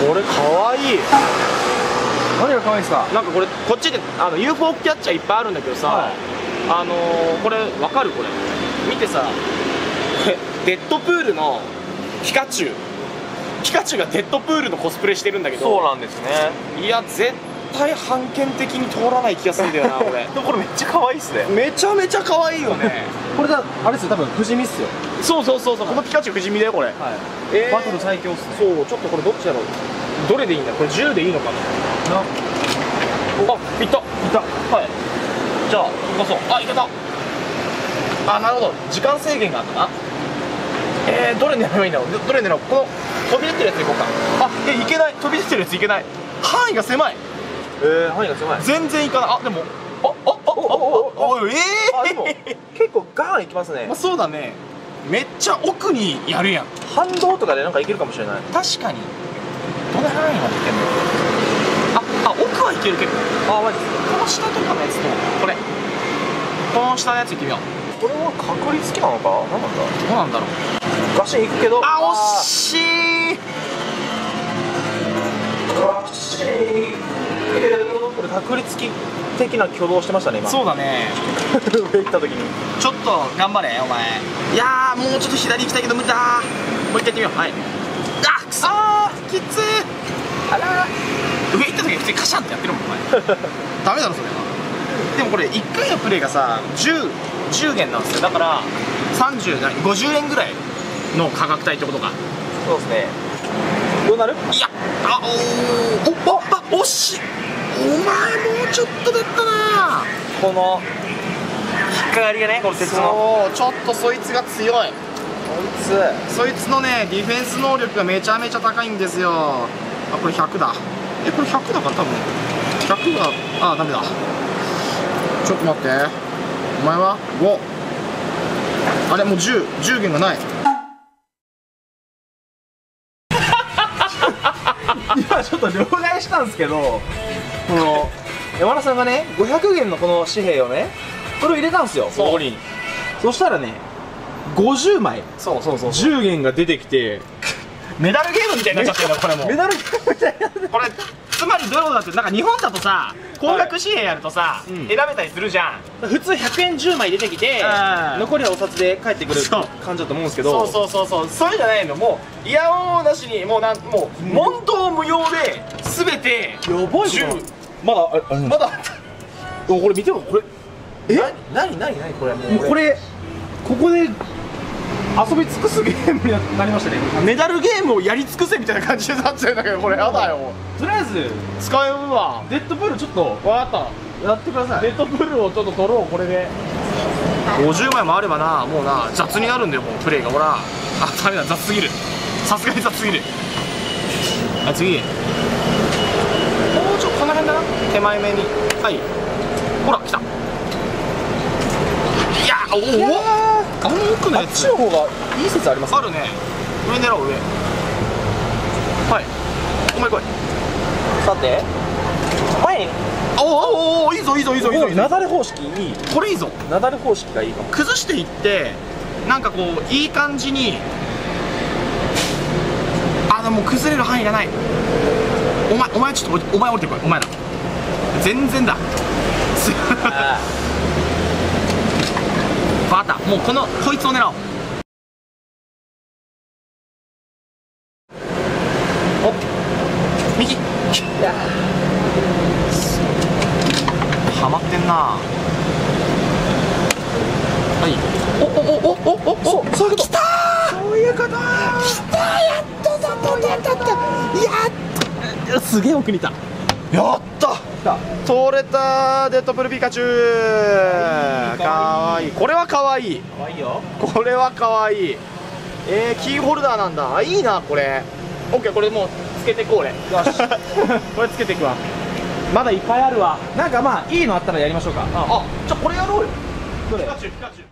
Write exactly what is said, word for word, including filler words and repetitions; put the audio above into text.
これかわいい。 何が可愛いですか？ なんかこれこっちであの ユーフォー キャッチャーいっぱいあるんだけどさ、はい、あのー、これわかる？これ見てさ、デッドプールのピカチュウピカチュウがデッドプールのコスプレしてるんだけど。 そうなんですね。 いや絶対判権的に通らない気がするんだよなこれ。 でもこれめっちゃ可愛いっすね。 めちゃめちゃ可愛いよね。 これだ、あれですよ、多分不死身っすよ。 そうそうそうそう、このピカチュウ不死身だよこれ。はい、えー、 バトル最強っすね。 そう、ちょっとこれどっちだろう。どれでいいんだこれ。じゅうでいいのかな。あ、いった、いった。はい。じゃあ行こそう。あ、いけた。あ、なるほど、時間制限があったな。えー、どれ狙えばいいんだろう。どれ狙おう。この飛び出てるやついこうか。あ、え、いけない。飛び出てるやついけない。範囲が狭い。 えー、範囲が狭い。 全然いかない。あ、でもあ、あ、あ、あ、あ、あ、ええ。 でも結構ガンいきますね。 まあそうだね。めっちゃ奥にやるやん。 反動とかでなんかいけるかもしれない。 確かに。どの範囲までいけるの？あ、あ、奥はいけるけど。あ、マジですか。この下とかのやつとこれ。この下のやついってみよう。 これは確率きなのか？何なんだ？ どうなんだろう。 ガシンいくけど。 あ、惜しい。 ガシンこれ確率的な挙動してましたね今。 そうだね。 上行った時にちょっと頑張れお前。いやー、もうちょっと左行きたいけど無理だ。もう一回やってみよう。はい。あ、くそー、きつー。あらー、上行った時に普通にカシャンってやってるもんお前。ダメだろそれは。でもこれいっかいのプレイがさじゅう、じゅうげんなんですよ。だからさんじゅう、ごじゅうえんぐらいの価格帯ってことか。 そうですね。どうなる？ いや、あ、おー、お、あ、惜しい。お前もうちょっとだったな。 この引っかかりがね、この鉄の。そう、ちょっとそいつが強い。 そいつそいつのね、ディフェンス能力がめちゃめちゃ高いんですよ。あ、これひゃくだ。え、これひゃくだから多分ひゃくが、あ、ダメだ。ちょっと待って、お前はご。あれもうじゅう、じゅうげんがない。 今ちょっと両替したんですけど、この山田さんがねごひゃくげんのこの紙幣をね、これを入れたんですよ。 そうここに。そしたらねごじゅうまい、 そうそうそうそう、 じゅうげんが出てきて、 メダルゲームみたいになっちゃってるんだこれも。 メダルゲームみたいな。 これつまりどういうことだって、なんか日本だとさ高額紙幣やるとさ、 うん、 選べたりするじゃん。 普通ひゃくえんじゅうまい出てきて、残りはお札で返ってくる感じだと思うんですけど、 そうそうそうそう、そういうじゃないの。もういやおうなしに、もうなんもう問答無用で全てやばいじゃん。まだあれまだこれ見てもこれ、え、なになになにこれ、もうこれここで遊び尽くすゲームになりましたね。 メダルゲームをやり尽くせみたいな感じになっちゃうんだけど、これやだよ。 とりあえず使えるわ。 デッドプールちょっと分かった、 やってください。 デッドプールをちょっと取ろう。これでごじゅうまいもあればな、もうな雑になるんだよもうプレイが。ほら、あ、ダメだ、雑すぎる。さすがに雑すぎる。あ、次もうちょっとこの辺だな、手前目に。はい、ほら来た。いやー、おお、あの奥のやつ、 あっちの方がいい説あります。 あるね。上狙おう、上。はい、お前来い。 さて前に、 おおおお、いいぞいいぞいいぞいいぞ。 なだれ方式いい。 これいいぞ。 なだれ方式がいいかも。 崩していって、なんかこういい感じに。あ、でも崩れる範囲がない。お前お前ちょっとお前降りてこい。お前だ、全然だ。バタ、もうこのこいつを狙おう。お、右。はまってんな。はい。おおおおおおお、そういうこと。きたー。そういうこと。きたー。やっとだとやったった。やっと。すげえ奥にいた。やった。取れた。デッドプルピカチュウ。かわいい。これはかわいい。 かわいいよ。 これはかわいい。えー、キーホルダーなんだ。あ、いいなこれ。オッケー、これもうつけてこう俺。よし。これつけていくわ。まだいっぱいあるわ。 なんかまあいいのあったらやりましょうか。 あ、じゃあこれやろうよ。 どれ？ ピカチュウ、ピカチュウ。